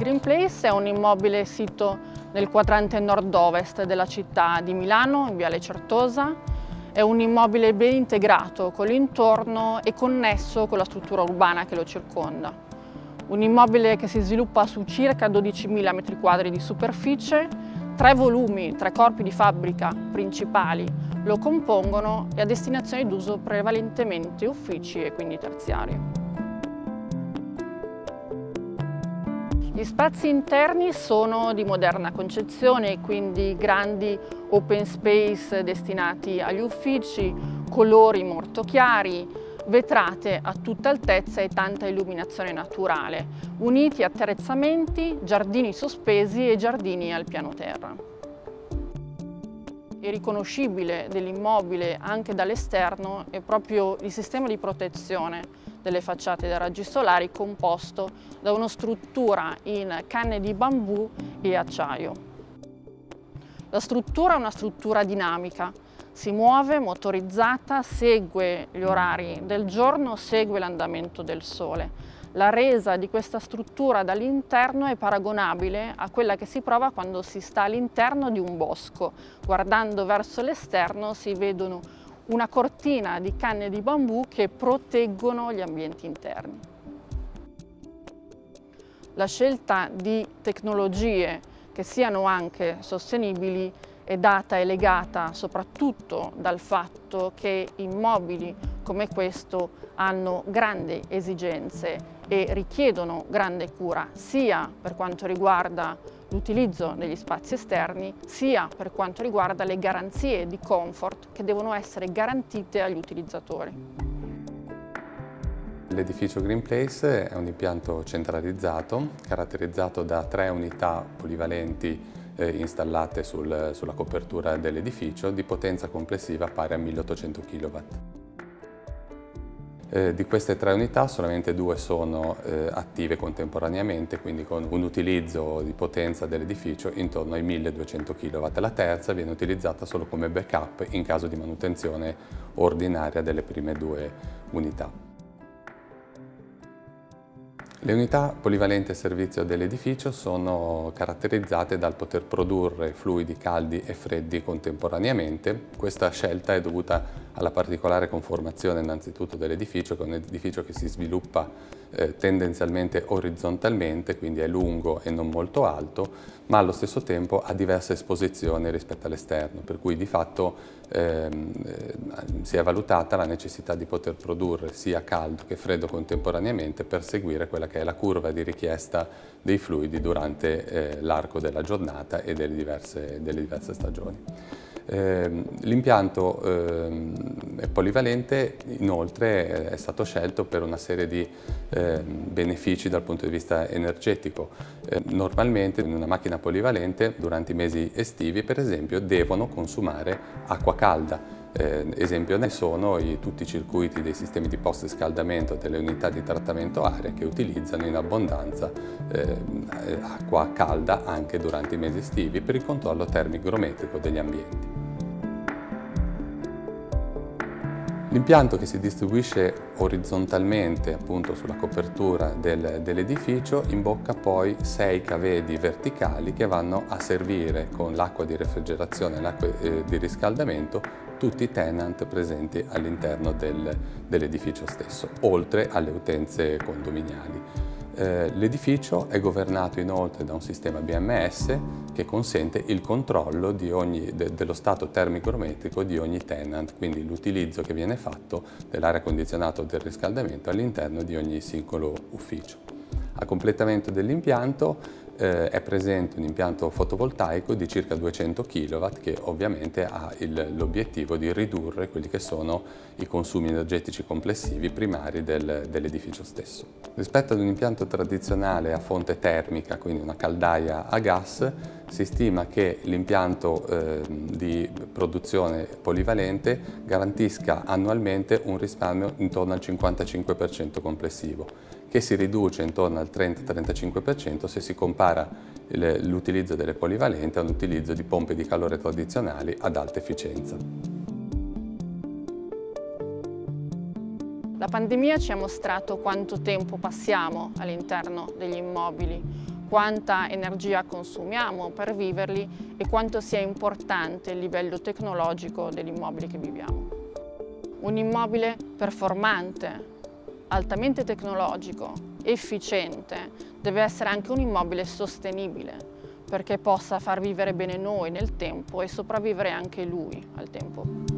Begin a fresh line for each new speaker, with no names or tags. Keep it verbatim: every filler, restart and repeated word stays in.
Green Place è un immobile sito nel quadrante nord-ovest della città di Milano, in Viale Certosa. È un immobile ben integrato con l'intorno e connesso con la struttura urbana che lo circonda. Un immobile che si sviluppa su circa dodicimila metri quadri di superficie, tre volumi, tre corpi di fabbrica principali lo compongono e ha destinazione d'uso prevalentemente uffici e quindi terziari. Gli spazi interni sono di moderna concezione, quindi grandi open space destinati agli uffici, colori molto chiari, vetrate a tutta altezza e tanta illuminazione naturale, uniti attrezzamenti, giardini sospesi e giardini al piano terra. È riconoscibile dell'immobile anche dall'esterno è proprio il sistema di protezione delle facciate dai raggi solari composto da una struttura in canne di bambù e acciaio. La struttura è una struttura dinamica, si muove motorizzata, segue gli orari del giorno, segue l'andamento del sole. La resa di questa struttura dall'interno è paragonabile a quella che si prova quando si sta all'interno di un bosco. Guardando verso l'esterno si vedono una cortina di canne di bambù che proteggono gli ambienti interni. La scelta di tecnologie che siano anche sostenibili è data e legata soprattutto dal fatto che immobili come questo hanno grandi esigenze e richiedono grande cura sia per quanto riguarda l'utilizzo degli spazi esterni, sia per quanto riguarda le garanzie di comfort che devono essere garantite agli utilizzatori.
L'edificio Green Place è un impianto centralizzato, caratterizzato da tre unità polivalenti eh, installate sul, sulla copertura dell'edificio di potenza complessiva pari a milleottocento chilowatt. Eh, di queste tre unità solamente due sono eh, attive contemporaneamente, quindi con un utilizzo di potenza dell'edificio intorno ai milleduecento chilowatt. La terza viene utilizzata solo come backup in caso di manutenzione ordinaria delle prime due unità. Le unità polivalenti a servizio dell'edificio sono caratterizzate dal poter produrre fluidi caldi e freddi contemporaneamente. Questa scelta è dovuta alla particolare conformazione innanzitutto dell'edificio, che è un edificio che si sviluppa eh, tendenzialmente orizzontalmente, quindi è lungo e non molto alto, ma allo stesso tempo ha diverse esposizioni rispetto all'esterno, per cui di fatto ehm, eh, si è valutata la necessità di poter produrre sia caldo che freddo contemporaneamente per seguire quella che è la curva di richiesta dei fluidi durante eh, l'arco della giornata e delle diverse, delle diverse stagioni. Eh, L'impianto eh, polivalente inoltre è stato scelto per una serie di eh, benefici dal punto di vista energetico. Eh, normalmente in una macchina polivalente durante i mesi estivi per esempio devono consumare acqua calda. Eh, esempio ne sono i, tutti i circuiti dei sistemi di post-riscaldamento delle unità di trattamento aria che utilizzano in abbondanza eh, acqua calda anche durante i mesi estivi per il controllo termigrometrico degli ambienti. L'impianto che si distribuisce orizzontalmente appunto sulla copertura del, dell'edificio imbocca poi sei cavedi verticali che vanno a servire con l'acqua di refrigerazione e l'acqua eh, di riscaldamento tutti i tenant presenti all'interno del, dell'edificio stesso, oltre alle utenze condominiali. Eh, L'edificio è governato inoltre da un sistema B M S che consente il controllo di ogni, de, dello stato termicometrico di ogni tenant, quindi l'utilizzo che viene fatto dell'aria condizionata o del riscaldamento all'interno di ogni singolo ufficio. A completamento dell'impianto eh, è presente un impianto fotovoltaico di circa duecento chilowatt che ovviamente ha l'obiettivo di ridurre quelli che sono i consumi energetici complessivi primari del, dell'edificio stesso. Rispetto ad un impianto tradizionale a fonte termica, quindi una caldaia a gas, si stima che l'impianto eh, di produzione polivalente garantisca annualmente un risparmio intorno al cinquantacinque per cento complessivo, che si riduce intorno al trenta trentacinque per cento se si compara l'utilizzo delle polivalenti a un utilizzo di pompe di calore tradizionali ad alta efficienza.
La pandemia ci ha mostrato quanto tempo passiamo all'interno degli immobili, quanta energia consumiamo per viverli e quanto sia importante il livello tecnologico dell'immobile che viviamo. Un immobile performante, altamente tecnologico, efficiente, deve essere anche un immobile sostenibile, perché possa far vivere bene noi nel tempo e sopravvivere anche lui al tempo.